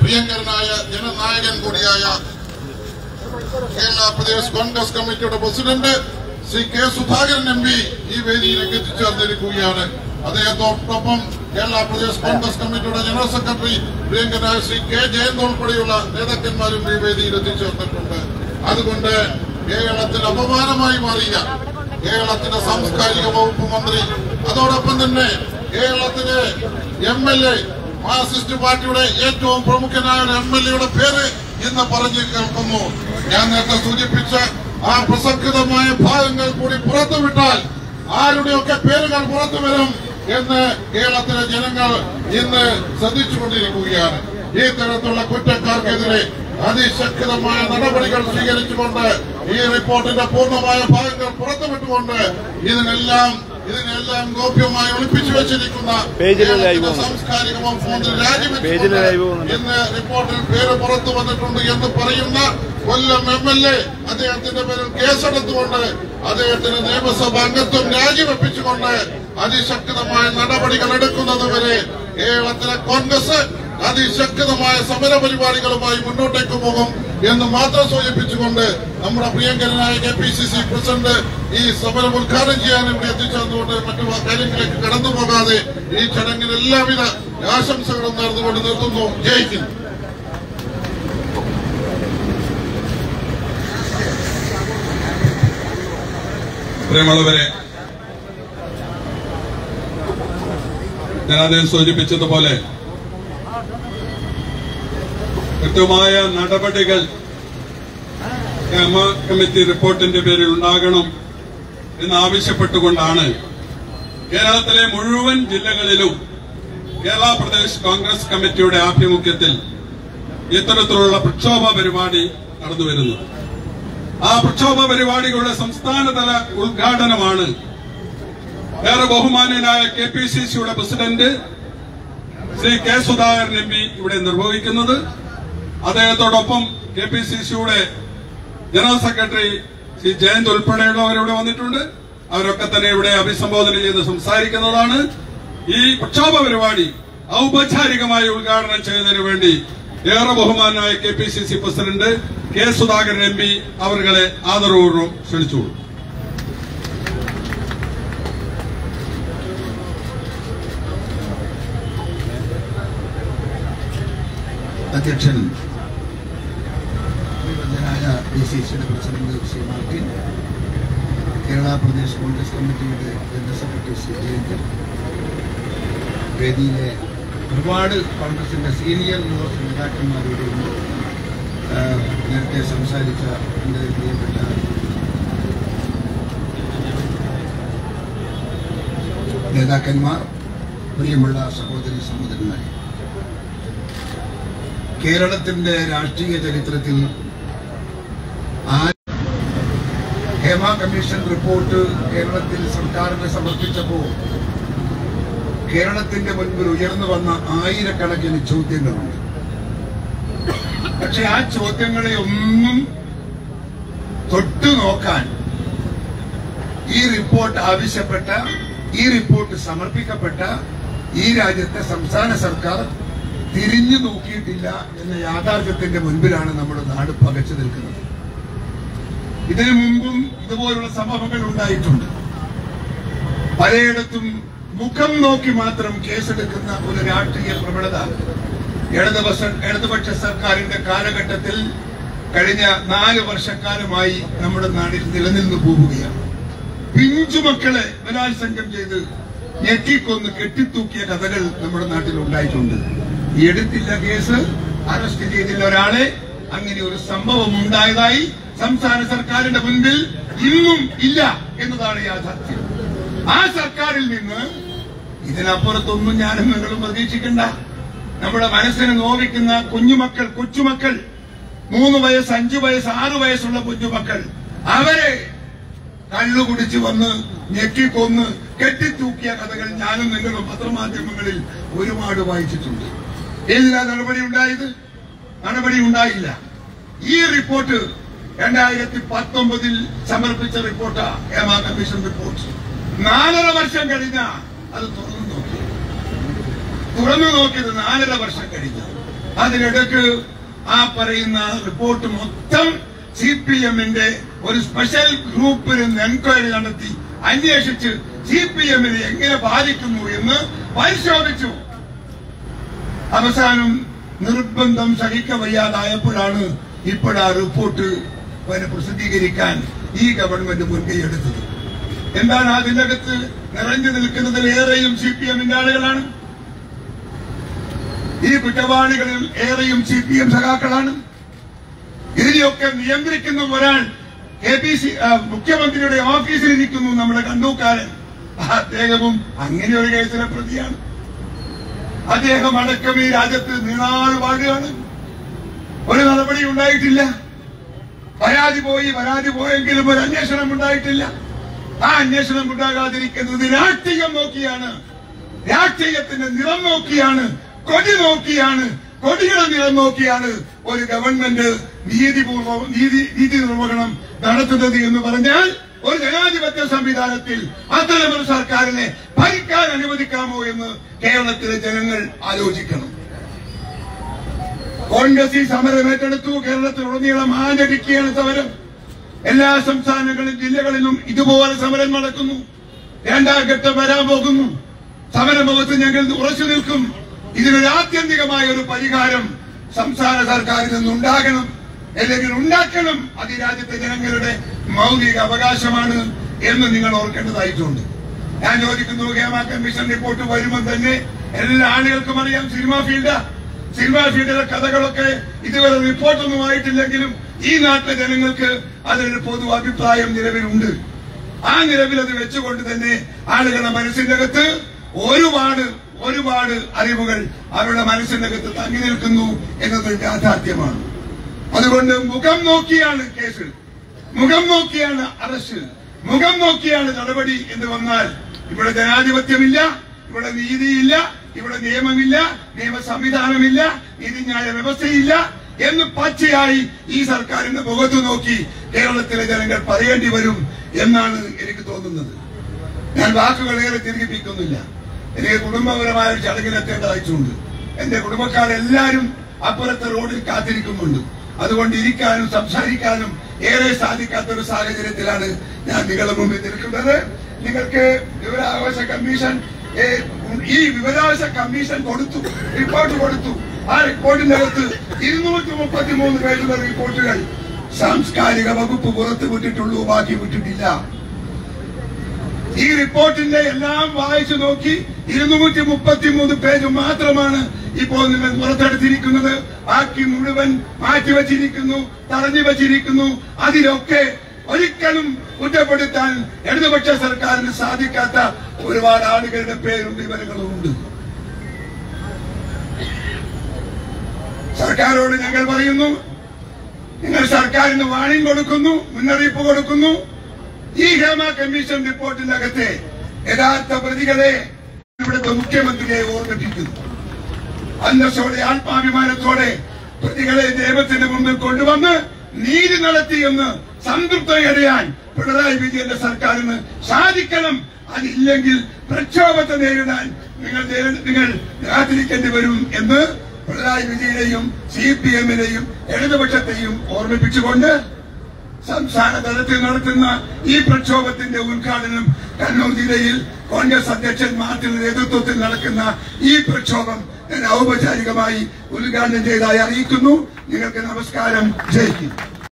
പ്രിയങ്കരനായ ജനനായകൻ കൂടിയായ കേരള പ്രദേശ് കോൺഗ്രസ് കമ്മിറ്റിയുടെ president Shri K Sudhakaran MP ഈ വേദിയിലേക്ക് എത്തിച്ചേർന്നിരിക്കുകയാണ്. അദ്ദേഹത്തോടൊപ്പം കേരള പ്രദേശ് കോൺഗ്രസ് കമ്മിറ്റിയുടെ ജനറൽ സെക്രട്ടറി പ്രിയങ്കരനായ ശ്രീ കെ ജയന്ത് ഉൾപ്പെടെയുള്ള നേതാക്കന്മാരും ഈ വേദിയിൽ എത്തിച്ചേർന്നിട്ടുണ്ട്. അതുകൊണ്ട് കേരളത്തിന് അപമാനമായി മാറിയ കേരളത്തിന്റെ സാംസ്കാരിക വകുപ്പ് മന്ത്രി, അതോടൊപ്പം തന്നെ കേരളത്തിലെ MLA, മാർക്സിസ്റ്റ് പാർട്ടിയുടെ ഏറ്റവും പ്രമുഖനായ ഒരു MLA പേര് ഇന്ന് പറഞ്ഞു കേൾക്കുന്നു. ഞാൻ നേരത്തെ സൂചിപ്പിച്ച ആ പ്രസക്തമായ ഭാഗങ്ങൾ കൂടി പുറത്തുവിട്ടാൽ ആരുടെയൊക്കെ പേരുകൾ പുറത്തു വരും എന്ന് കേരളത്തിലെ ജനങ്ങൾ ഇന്ന് ശ്രദ്ധിച്ചുകൊണ്ടിരിക്കുകയാണ്. ഈ തരത്തിലുള്ള കുറ്റക്കാർക്കെതിരെ അതിശക്തമായ നടപടികൾ സ്വീകരിച്ചുകൊണ്ട് ഈ റിപ്പോർട്ടിന്റെ പൂർണ്ണമായ ഭാഗങ്ങൾ പുറത്തുവിട്ടുകൊണ്ട് ഇതിനെല്ലാം ഗോപ്യമായി ഒളിപ്പിച്ചു വെച്ചിരിക്കുന്ന സാംസ്കാരിക വകുപ്പ് മന്ത്രി രാജിവെച്ചുകൊണ്ട് ഇന്ന് റിപ്പോർട്ടിൽ പേര് പുറത്തു വന്നിട്ടുണ്ട് എന്ന് പറയുന്ന കൊല്ലം MLA അദ്ദേഹത്തിന്റെ പേരിൽ കേസെടുത്തുകൊണ്ട് അദ്ദേഹത്തിന് നിയമസഭാ അംഗത്വം രാജിവെപ്പിച്ചുകൊണ്ട് അതിശക്തമായ നടപടികൾ എടുക്കുന്നതുവരെ കേരളത്തിലെ കോൺഗ്രസ് അതിശക്തമായ സമരപരിപാടികളുമായി മുന്നോട്ടേക്ക് പോകും എന്ന് മാത്രം സൂചിപ്പിച്ചുകൊണ്ട് നമ്മുടെ പ്രിയങ്കരനായ KPCC പ്രസിഡന്റ് ഈ സമരം ഉദ്ഘാടനം ചെയ്യാൻ ഇവിടെ എത്തിച്ചേർന്നുകൊണ്ട് മറ്റു കാര്യങ്ങളിലേക്ക് കടന്നുപോകാതെ ഈ ചടങ്ങിന് എല്ലാവിധ ആശംസകളും നേർന്നുകൊണ്ട് നിർത്തുന്നു. ജയിക്കുന്നു. പ്രിയമുള്ളവരെ, ഞാൻ ആദ്യം സൂചിപ്പിച്ചതുപോലെ കൃത്യമായ നടപടികൾ കമ്മിറ്റി റിപ്പോർട്ടിന്റെ പേരിൽ ഉണ്ടാകണം എന്നാവശ്യപ്പെട്ടുകൊണ്ടാണ് കേരളത്തിലെ മുഴുവൻ ജില്ലകളിലും കേരള പ്രദേശ് കോൺഗ്രസ് കമ്മിറ്റിയുടെ ആഭിമുഖ്യത്തിൽ ഇത്തരത്തിലുള്ള പ്രക്ഷോഭ പരിപാടി നടന്നുവരുന്നത്. ആ പ്രക്ഷോഭ പരിപാടികളുടെ സംസ്ഥാനതല ഉദ്ഘാടനമാണ് ഏറെ ബഹുമാന്യനായ KPCCയുടെ president Shri K Sudhakaran MP ഇവിടെ നിർവഹിക്കുന്നത്. അദ്ദേഹത്തോടൊപ്പം KPCCയുടെ ജനറൽ സെക്രട്ടറി ശ്രീ ജയന്ത് ഉൾപ്പെടെയുള്ളവരിവിടെ വന്നിട്ടുണ്ട്. അവരൊക്കെ തന്നെ ഇവിടെ അഭിസംബോധന ചെയ്ത് സംസാരിക്കുന്നതാണ്. ഈ പ്രക്ഷോഭ പരിപാടി ഔപചാരികമായി ഉദ്ഘാടനം ചെയ്യുന്നതിന് വേണ്ടി ഏറെ ബഹുമാനായ KPCC president K Sudhakaran MP അവരെ ആദരപൂർവ്വം ക്ഷണിച്ചു. അധ്യക്ഷൻ DCCയുടെ പ്രസിഡന്റ് ശ്രീ മാർട്ടിൻ, കേരള പ്രദേശ് കോൺഗ്രസ് കമ്മിറ്റിയുടെ ജനറൽ സെക്രട്ടറി ശ്രീ ജയന്ത്, വേദിയിലെ ഒരുപാട് കോൺഗ്രസിന്റെ സീനിയർ മോസ്റ്റ് നേതാക്കന്മാരുടെ നേരത്തെ സംസാരിച്ച എന്റെ പ്രിയപ്പെട്ട നേതാക്കന്മാർ, പ്രിയമുള്ള സഹോദരി സഹോദരന്മാർ, കേരളത്തിന്റെ രാഷ്ട്രീയ ചരിത്രത്തിൽ ഹേമ കമ്മീഷൻ റിപ്പോർട്ട് കേരളത്തിൽ സർക്കാരിന് സമർപ്പിച്ചപ്പോൾ കേരളത്തിന്റെ മുൻപിൽ ഉയർന്നു വന്ന ആയിരക്കണക്കിന് ചോദ്യങ്ങളുണ്ട്. പക്ഷെ ആ ചോദ്യങ്ങളെ ഒന്നും തൊട്ടു നോക്കാൻ ഈ റിപ്പോർട്ട് ആവശ്യപ്പെട്ട, ഈ റിപ്പോർട്ട് സമർപ്പിക്കപ്പെട്ട ഈ രാജ്യത്തെ സംസ്ഥാന സർക്കാർ തിരിഞ്ഞു നോക്കിയിട്ടില്ല എന്ന യാഥാർത്ഥ്യത്തിന്റെ മുൻപിലാണ് നമ്മുടെ നാട് പകച്ചു നിൽക്കുന്നത്. ഇതിനു മുമ്പും ഇതുപോലുള്ള സംഭവങ്ങൾ ഉണ്ടായിട്ടുണ്ട്. പലയിടത്തും മുഖം നോക്കി മാത്രം കേസെടുക്കുന്ന ഒരു രാഷ്ട്രീയ പ്രവണത ഇടതുപക്ഷ സർക്കാരിന്റെ കാലഘട്ടത്തിൽ കഴിഞ്ഞ 4 വർഷക്കാലമായി നമ്മുടെ നാട്ടിൽ നിലനിന്നു പോവുകയാണ്. പിഞ്ചുമക്കളെ ബലാത്സംഗം ചെയ്ത് ഞെക്കിക്കൊന്ന് കെട്ടിത്തൂക്കിയ കഥകൾ നമ്മുടെ നാട്ടിൽ ഉണ്ടായിട്ടുണ്ട്. എടുത്തില്ല കേസ്, അറസ്റ്റ് ചെയ്തില്ല ഒരാളെ. അങ്ങനെ ഒരു സംഭവം ഉണ്ടായതായി സംസ്ഥാന സർക്കാരിന്റെ മുൻപിൽ ഇന്നും ഇല്ല എന്നതാണ് യാഥാർത്ഥ്യം. ആ സർക്കാരിൽ നിന്ന് ഇതിനപ്പുറത്തൊന്നും ഞാനും നിങ്ങളും പ്രതീക്ഷിക്കണ്ട. നമ്മുടെ മനസ്സിനെ നോവിക്കുന്ന കുഞ്ഞുമക്കൾ, കൊച്ചുമക്കൾ, 3 വയസ്സ്, 5 വയസ്സ്, 6 വയസ്സുള്ള കുഞ്ഞുമക്കൾ, അവരെ കള്ളുകുടിച്ച് വന്ന് ഞെക്കിക്കൊന്ന് കെട്ടിത്തൂക്കിയ കഥകൾ ഞാനും നിങ്ങളും പത്രമാധ്യമങ്ങളിൽ ഒരുപാട് വായിച്ചിട്ടുണ്ട്. ഏതിനാ നടപടി ഉണ്ടായത്? നടപടി ഉണ്ടായില്ല. ഈ റിപ്പോർട്ട് 2019 സമർപ്പിച്ച റിപ്പോർട്ടാ ഹേമ കമ്മീഷൻ റിപ്പോർട്ട്. 4.5 വർഷം കഴിഞ്ഞ അത് തുറന്നു നോക്കിയത് 4.5 വർഷം കഴിഞ്ഞ അതിനിടയ്ക്ക് ആ പറയുന്ന റിപ്പോർട്ട് മൊത്തം CPM-ന്റെ ഒരു സ്പെഷ്യൽ ഗ്രൂപ്പിന് എൻക്വയറി നടത്തി അന്വേഷിച്ച് CPM-നെ എങ്ങനെ ബാധിക്കുന്നു എന്ന് പരിശോധിച്ചു. അവസാനം നിർബന്ധം സഹിക്കവയ്യാതായപ്പോഴാണ് ഇപ്പോഴാ റിപ്പോർട്ട് പ്രസിദ്ധീകരിക്കാൻ ഈ ഗവൺമെന്റ് മുൻകൈയെടുത്തത്. എന്താണ് അതിന്റെ അകത്ത് നിറഞ്ഞു നിൽക്കുന്നതിൽ ഏറെയും CPM-ന്റെ ആളുകളാണ്. ഈ കുറ്റവാളികളിൽ ഏറെയും CPM സഖാക്കളാണ്. ഇതിനെയൊക്കെ നിയന്ത്രിക്കുന്ന ഒരാൾ മുഖ്യമന്ത്രിയുടെ ഓഫീസിൽ ഇരിക്കുന്നു, നമ്മുടെ കണ്ണൂക്കാരൻ. അദ്ദേഹവും അങ്ങനെ ഒരു കേസിലെ പ്രതിയാണ്. അദ്ദേഹം അടക്കം ഈ രാജ്യത്ത് നീളാൾ വാഴുകയാണ്. ഒരു നടപടി ഉണ്ടായിട്ടില്ല. പരാതി പോയെങ്കിലും ഒരു അന്വേഷണം ഉണ്ടായിട്ടില്ല. ആ അന്വേഷണം ഉണ്ടാകാതിരിക്കുന്നത് രാഷ്ട്രീയം നോക്കിയാണ്, രാഷ്ട്രീയത്തിന്റെ നിറം നോക്കിയാണ്, കൊടി നോക്കിയാണ്, കൊടിയുടെ നിറം നോക്കിയാണ് ഒരു ഗവൺമെന്റ് നീതി നിർവഹണം നടത്തുന്നത് എന്ന് പറഞ്ഞാൽ ഒരു ജനാധിപത്യ സംവിധാനത്തിൽ അത്തരമൊരു സർക്കാരിനെ ഭരിക്കാൻ അനുവദിക്കാമോ എന്ന് കേരളത്തിലെ ജനങ്ങൾ ആലോചിക്കണം. കോൺഗ്രസ് ഈ സമരം ഏറ്റെടുത്തു. കേരളത്തിലുടനീളം ആഞ്ഞടിക്കുകയാണ് സമരം. എല്ലാ സംസ്ഥാനങ്ങളിലും ജില്ലകളിലും ഇതുപോലെ സമരം നടക്കുന്നു. രണ്ടാം ഘട്ടം വരാൻ പോകുന്നു. സമരമുഖത്ത് ഞങ്ങൾ ഉറച്ചു നിൽക്കും. ഇതിനൊരു ആത്യന്തികമായ ഒരു പരിഹാരം സംസ്ഥാന സർക്കാരിൽ നിന്നുണ്ടാകണം, അല്ലെങ്കിൽ ഉണ്ടാക്കണം. അത് ഈ രാജ്യത്തെ ജനങ്ങളുടെ മൗലിക അവകാശമാണ് എന്ന് നിങ്ങൾ ഓർക്കേണ്ടതായിട്ടുണ്ട്. ഞാൻ ചോദിക്കുന്നു, ഹേമ കമ്മീഷൻ റിപ്പോർട്ട് വരുമ്പോൾ തന്നെ എല്ലാ ആളുകൾക്കും അറിയാം സിനിമാ ഫീൽഡിലെ കഥകളൊക്കെ ഇതുവരെ റിപ്പോർട്ടൊന്നും ആയിട്ടില്ലെങ്കിലും ഈ നാട്ടിലെ ജനങ്ങൾക്ക് അതിനൊരു പൊതു അഭിപ്രായം നിലവിലുണ്ട്. ആ നിലവിൽ അത് വെച്ചുകൊണ്ട് തന്നെ ആളുകളുടെ മനസ്സിന്റെ അകത്ത് ഒരുപാട് അറിവുകൾ അവരുടെ മനസ്സിന്റെ അകത്ത് തങ്ങി നിൽക്കുന്നു എന്നത് യാഥാർത്ഥ്യമാണ്. അതുകൊണ്ട് മുഖം നോക്കിയാണ് കേസ്, മുഖം നോക്കിയാണ് അറസ്റ്റ്, മുഖം നോക്കിയാണ് നടപടി എന്ന് വന്നാൽ ഇവിടെ ജനാധിപത്യമില്ല, ഇവിടെ നീതിയില്ല, ഇവിടെ നിയമമില്ല, നിയമ സംവിധാനമില്ല, നീതിന്യായ വ്യവസ്ഥയില്ല എന്ന് പച്ചയായി ഈ സർക്കാരിന്റെ മുഖത്ത് നോക്കി കേരളത്തിലെ ജനങ്ങൾ പറയേണ്ടി വരും എന്നാണ് എനിക്ക് തോന്നുന്നത്. ഞാൻ വാക്കുകളേറെ തിരികിപ്പിക്കുന്നില്ല. എനിക്ക് കുടുംബപരമായ ഒരു ചടങ്ങിലെത്തേണ്ടതായിട്ടുണ്ട്. എന്റെ കുടുംബക്കാരെല്ലാരും അപ്പുറത്തെ റോഡിൽ കാത്തിരിക്കുന്നുണ്ട്. അതുകൊണ്ട് ഇരിക്കാനും സംസാരിക്കാനും ഏറെ സാധിക്കാത്തൊരു സാഹചര്യത്തിലാണ് ഞാൻ നിങ്ങളുടെ മുമ്പിൽ നിൽക്കുന്നത്. നിങ്ങൾക്ക് വിവരാവകാശ കമ്മീഷൻ ഈ വിവരാവകാശ കമ്മീഷൻ റിപ്പോർട്ട് കൊടുത്തു. ആ റിപ്പോർട്ടിന്റെ അകത്ത് 233 പേജുള്ള റിപ്പോർട്ടുകൾ സാംസ്കാരിക വകുപ്പ് പുറത്തു വിട്ടിട്ടുള്ളൂ, ബാക്കി വിട്ടിട്ടില്ല. ഈ റിപ്പോർട്ടിന്റെ എല്ലാം വായിച്ചു നോക്കി 233 പേജ് മാത്രമാണ് ഇപ്പോൾ നിങ്ങൾ പുറത്തെടുത്തിരിക്കുന്നത്. ബാക്കി മുഴുവൻ മാറ്റിവെച്ചിരിക്കുന്നു, തടഞ്ഞു വച്ചിരിക്കുന്നു. അതിലൊക്കെ ഒരിക്കലും കുറ്റപ്പെടുത്താൻ ഇടതുപക്ഷ സർക്കാരിന് സാധിക്കാത്ത ഒരുപാട് ആളുകളുടെ പേരും വിവരങ്ങളും ഉണ്ട്. സർക്കാരോട് ഞങ്ങൾ പറയുന്നു, നിങ്ങൾ സർക്കാരിന് വാണിംഗ് കൊടുക്കുന്നു, മുന്നറിയിപ്പ് കൊടുക്കുന്നു. ഈ ഹേമ കമ്മീഷൻ റിപ്പോർട്ടിന്റെ അകത്തെ യഥാർത്ഥ പ്രതികളെ ഇവിടുത്തെ മുഖ്യമന്ത്രിയെ ഓർമ്മിപ്പിക്കുന്നു. അന്തസ്സോടെ ആത്മാഭിമാനത്തോടെ പ്രതികളെ നിയമത്തിന്റെ മുമ്പിൽ കൊണ്ടുവന്ന് നീതി നടത്തിയെന്ന് സംതൃപ്തിയടയാൻ പിണറായി വിജയന്റെ സർക്കാരിന് സാധിക്കണം. അതില്ലെങ്കിൽ പ്രക്ഷോഭത്തെ നേരിടാൻ നിങ്ങൾ കാത്തിരിക്കേണ്ടി വരും എന്ന് പിണറായി വിജയനെയും CPM-നെയും ഇടതുപക്ഷത്തെയും ഓർമ്മിപ്പിച്ചുകൊണ്ട് സംസ്ഥാന തലത്തിൽ നടത്തുന്ന ഈ പ്രക്ഷോഭത്തിന്റെ ഉദ്ഘാടനം കണ്ണൂർ ജില്ലയിൽ കോൺഗ്രസ് അധ്യക്ഷൻ മാർട്ടിന്റെ നേതൃത്വത്തിൽ നടക്കുന്ന ഈ പ്രക്ഷോഭം ഞാൻ ഔപചാരികമായി ഉദ്ഘാടനം ചെയ്തതായി അറിയിക്കുന്നു. നിങ്ങൾക്ക് നമസ്കാരം. ജയ് ഹിന്ദ്.